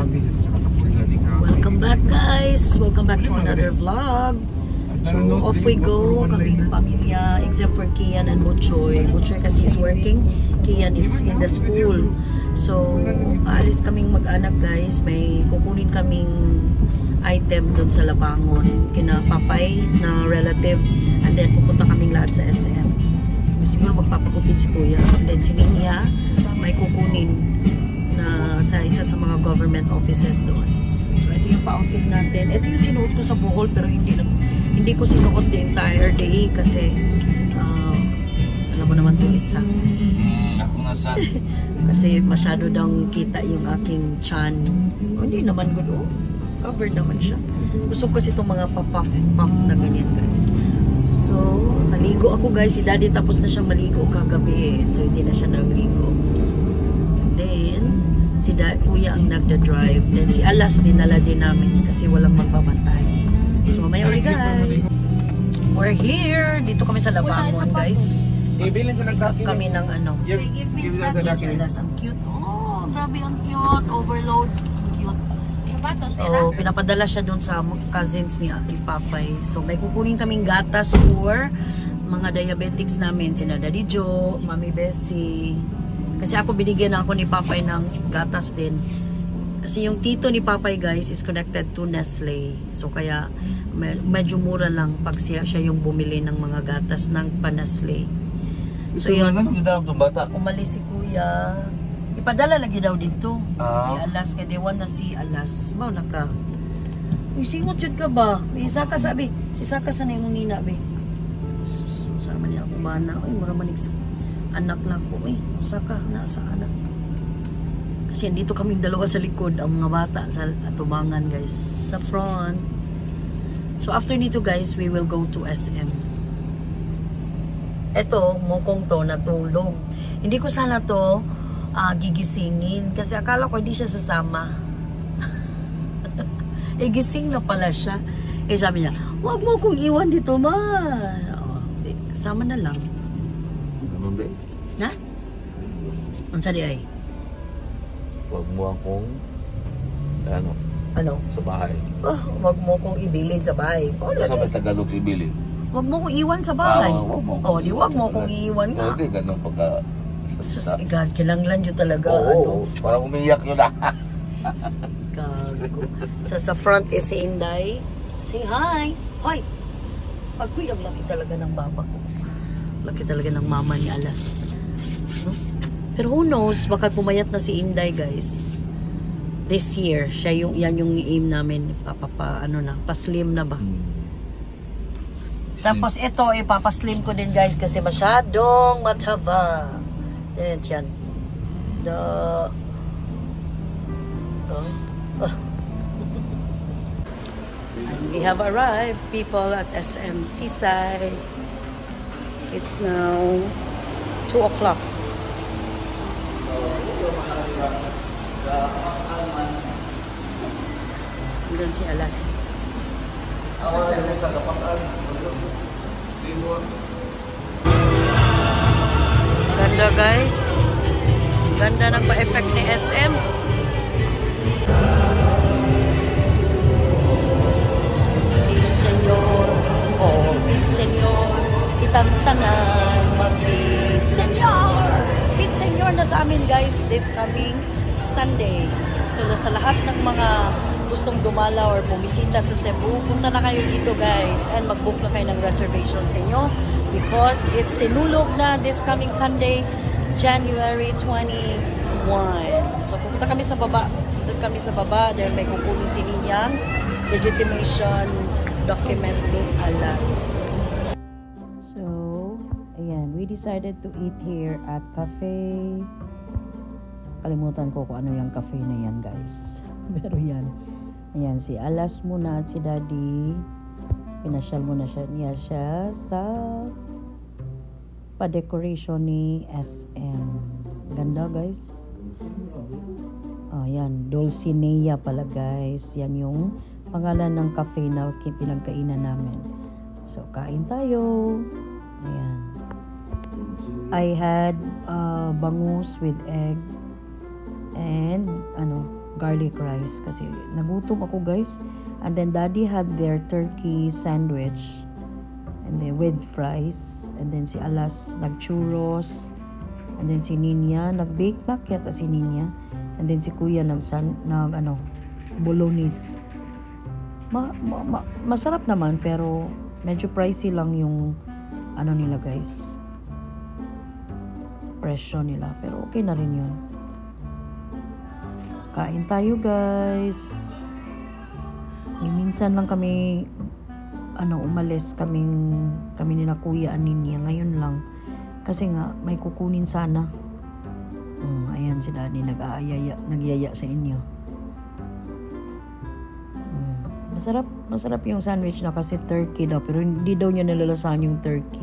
Welcome back guys! Welcome back to another vlog. So off we go, kaming pamilya, except for Kian and Butchoy. Butchoy kasi is working, Kian is in the school. So alis kaming mag-anak guys, may kukunin kaming item dun sa Labangon, kina Papay na relative, and then pupunta kaming lahat sa SM. Siguro magpapakupit si Kuya, and then si Ninya may kukunin na sa isa sa mga government offices doon. So ito yung pa-outfit natin. Ito yung sinuot ko sa Bohol, pero hindi ko sinuot the entire day kasi alam mo naman ito isa. Ako nga sa kasi masyado dang kita yung aking chan. Hindi naman good. Covered naman siya. Gusto ko kasi itong mga puff na ganyan guys. So, naligo ako guys. Si Daddy tapos na siyang maligo kagabi. So, hindi na siya nagligo. Then, si Kuya ang nagda-drive. Then, si Alas dinala din namin kasi walang magpapantay. So, mamaya ulit guys. We're here. Dito kami sa Labangon guys. Pick up kami ng ano. Si Alas. Ang cute. Oh, grabe ang cute. Overload. Cute. So, pinapadala siya dun sa cousins ni Papay. So, may kukunin kaming gatas for mga diabetics namin. Sina Daddy Joe, Mami Bessie. Kasi ako binigyan ako ni Papay ng gatas din. Kasi yung tito ni Papay guys is connected to Nestle. So, kaya medyo mura lang pag siya yung bumili ng mga gatas ng pa-Nestle. So, yun. Umalis si Kuya. Ipadala lagi daw dito. Si Alas, kaya they want na si Alas. Mau na ka. Singot yun ka ba? Isa ka sabi. Isa ka sa na yung nina, be. Sama niya ako mana. Uy, maramanig sa anak na ko. Uy, isa ka. Nasa anak. Kasi dito kaming dalawa sa likod. Ang mga bata sa atubangan, guys. Sa front. So, after nito, guys, we will go to SM. Ito, mukong to, natulog. Hindi ko sana to gigisingin kasi akala ko hindi siya sasama. Gising na pala siya. Sabi niya, huwag mo kong iwan dito ma. Kasama na lang. Ano ba? Na? Ang sali ay? Huwag mo akong ano? Sa bahay. Huwag mo kong ibilin sa bahay. Sa may Tagalog si ibilin? Huwag mo kong iwan sa bahay. Huwag mo kong iwan nga. Okay, ganun pagka sus, God, kilanglan yun talaga. Oo, parang umiyak yun na. Gago. Sa front is si Inday. Say hi. Hoy. Pagkuy, ang laki talaga ng baba ko. Laki talaga ng mama ni Alas. No? Pero who knows, baka pumayat na si Inday, guys. This year, yan yung aim namin. Paslim na ba? Tapos ito, ipapaslim ko din, guys, kasi masyadong mataba. Yan. We have arrived, people, at SM Seaside. It's now 2 o'clock. Doon si Alas. Ganda guys. Ganda ng pa-effect ni SM. Beat Senyor. Oh, Beat Senyor. Kitang tanan. Mag-Beat Senyor. Beat Senyor na sa amin guys this coming Sunday. So sa lahat ng mga gustong dumala or bumisita sa Cebu, punta na kayo dito guys and mag-book na kayo ng reservation sa inyo because it's sinulog na this coming Sunday, January 21. So pupunta kami sa baba. Doon kami sa baba. There may kukunin si Ninyang legitimation document ni Alas. So, ayan. We decided to eat here at cafe. Kalimutan ko kung ano yung cafe na yan guys. Pero yan. Ayan, si Alas muna at si Daddy. Pinasyal muna niya siya sa pa-decoration ni SM. Ganda guys. Ayan, Dulcinea pala guys. Yan yung pangalan ng cafe na pinagkainan namin. So, kain tayo. Ayan. I had bangus with egg and garlic rice kasi nagutom ako guys. And then daddy had their turkey sandwich and then with fries, and then si Alas nagchurros, and then si Ninya nag-bake back yata si Ninya, and then si Kuya nag bolognese. Masarap naman pero medyo pricey lang yung ano nila guys, presyo nila, pero okay na rin yun. Kain tayo guys. Minsan lang kami umalis kami ni na Kuya Aninya ngayon lang kasi nga may kukunin sana. Ayan si Daddy nagyaya sa inyo. Masarap yung sandwich na kasi turkey daw, pero hindi daw niya nalalasahan yung turkey.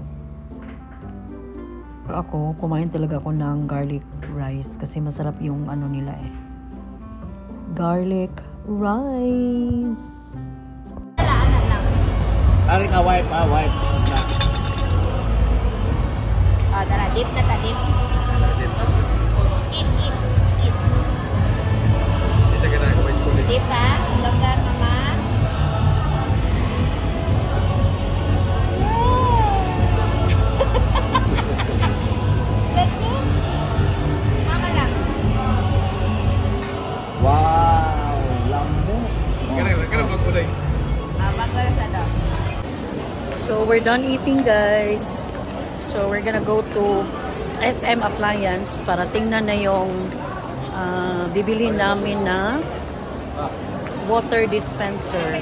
Pero ako, kumain talaga ako ng garlic rice kasi masarap yung ano nila garlic rice. Ari ka wipe. Tara, dip na ta, dip. Eat. Dip ha? Longgar, mama. Thank you. Mama lang. Wow, lambo. Ganun magkulay. Bagal sa daw. So we're done eating guys. So we're gonna go to SM Appliance para tingnan na yung bibili namin na water dispenser.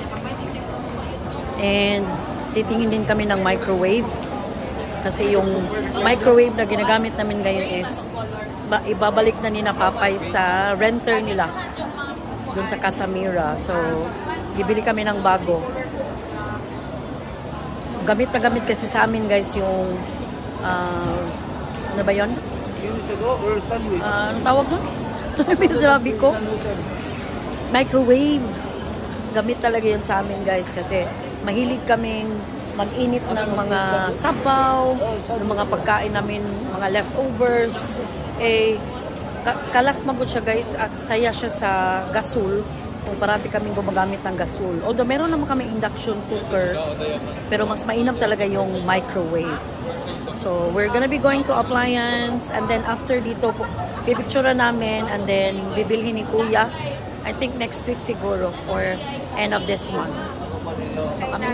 And titingin din kami ng microwave. Kasi yung microwave na ginagamit namin ngayon is ibabalik na ni na Papay sa renter nila dun sa Casamira. So bibili kami ng bago. Gamit na gamit kasi sa amin guys yung ano ba yun? Anong tawag nun? Sabi ko microwave. Gamit talaga yun sa amin guys kasi mahilig kaming mag-init ng mga sabaw, ng mga pagkain namin, mga leftovers. Kalas magod siya guys at saya siya sa gasol. Kung parati kaming gumagamit ng gasol. Although meron naman kami induction cooker, pero mas mainam talaga yung microwave. So we're gonna be going to appliance, and then after dito pipicture namin, and then bibilhin ni Kuya. I think next week siguro or end of this month. So kami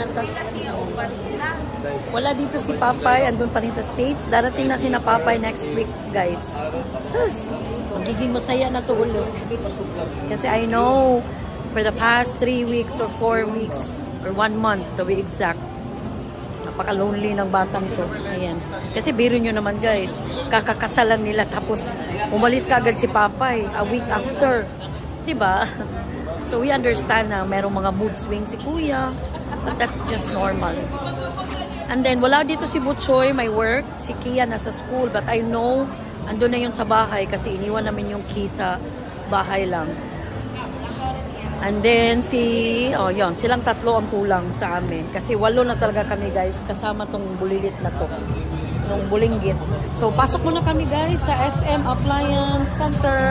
wala dito si Papay, andun pa rin sa States. Darating na si na Papay next week guys. Sus, magiging masaya na to ulit. Kasi I know for the past 3 weeks or 4 weeks or 1 month to be exact, napaka-lonely ng batang to. Ayan. Kasi biro nyo naman guys, kakakasalan nila tapos umalis ka agad si Papay a week after. Diba? So we understand na merong mga mood swings si Kuya, but that's just normal. And then wala dito si Butchoy, may work. Si Kia nasa school, but I know andun na yun sa bahay kasi iniwan namin yung key sa bahay lang. And then yun, silang tatlo ang kulang sa amin. Kasi 8 na talaga kami guys, kasama tong bulilit na to. Yung bulinggit. So, pasok muna kami guys sa SM Appliance Center.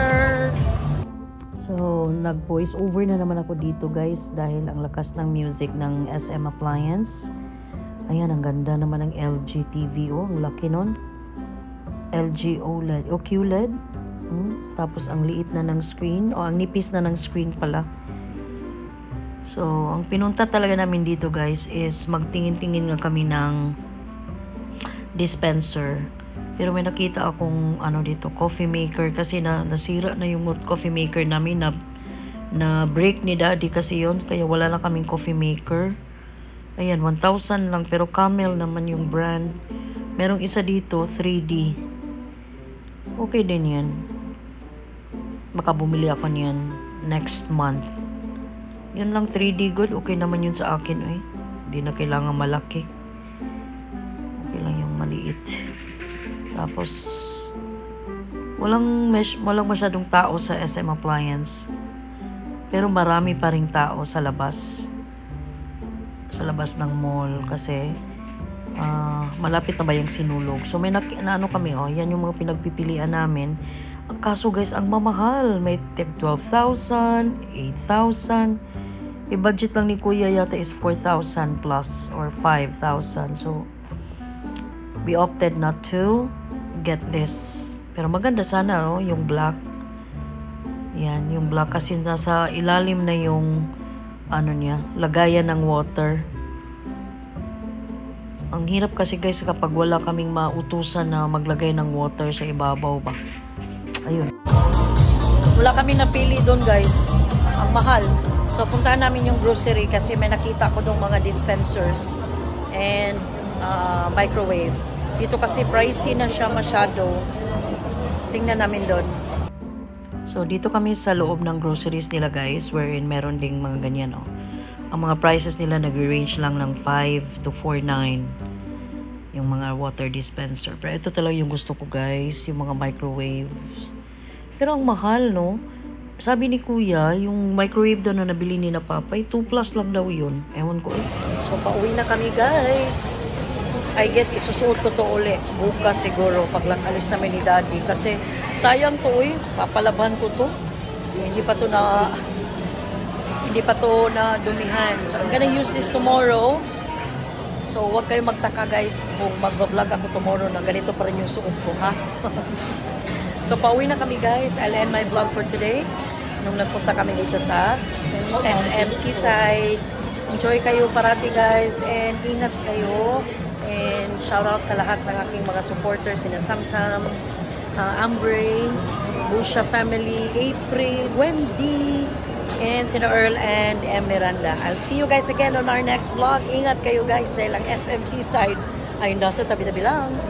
So, nag-voice over na naman ako dito guys dahil ang lakas ng music ng SM Appliance. Ayan, ang ganda naman ng LG TV. Ang laki nun. LG OLED. O QLED. Tapos, ang liit na ng screen. O, ang nipis na ng screen pala. So, ang pinunta talaga namin dito guys is magtingin-tingin nga kami ng dispenser. Pero may nakita akong dito, coffee maker kasi nasira na yung coffee maker namin na break ni Daddy kasi yon, kaya wala na kaming coffee maker. Ayan, 1,000 lang pero Camel naman yung brand. Merong isa dito, 3D. Okay din yan. Makabumili ako niyan next month. Yun lang, 3D good. Okay naman yun sa akin. Hindi na kailangan malaki. Okay lang yung maliit. Tapos, walang masyadong tao sa SM Appliance. Pero marami pa ring tao sa labas. Sa labas ng mall. Kasi, malapit na ba yung sinulog. So, may kami, yan yung mga pinagpipilian namin. Ang kaso guys, ang mamahal. May 12,000, 8,000. I-budget lang ni Kuya yata is 4,000 plus or 5,000. So, we opted not to get this. Pero maganda sana, no? Yung black. Yan, yung black kasi nasa ilalim na yung ano niya, lagayan ng water. Ang hirap kasi guys kapag wala kaming mautusan na maglagay ng water sa ibabaw ba. Ayun. Wala kami napili doon guys. Ang mahal. So puntahan namin yung grocery kasi may nakita ko doon mga dispensers and microwave. Dito kasi pricey na siya masyado. Tingnan namin doon. So dito kami sa loob ng groceries nila guys, wherein meron ding mga ganyan oh. Ang mga prices nila nagre-range lang ng 5 to 4.9 yung mga water dispenser. Pero ito talaga yung gusto ko guys, yung mga microwaves. Pero ang mahal no. Sabi ni Kuya, yung microwave daw na nabili ni na Papay, 2 plus lang daw yun. Ewan ko eh. So pauwi na kami guys. I guess isusuot ko to uli. Bukas siguro pag lang alis namin ni Daddy. Kasi sayang to eh. Papalaban ko to. Hindi pa to na dumihan. So, I'm gonna use this tomorrow. So, huwag kayong magtaka guys kung mag-vlog ako tomorrow na ganito pa rin yung suot ko, ha? So, pauwi na kami guys. I'll end my vlog for today. Nung nagpunta kami dito sa SM Seaside. Enjoy kayo parati guys and ingat kayo. And shout out sa lahat ng aking mga supporters, sina Samsam, Ambre, Busha family, April, Wendy, and sina Earl and Miranda. I'll see you guys again on our next vlog. Ingat kayo guys dahil ang SM Seaside ay nasa tabi-tabi lang.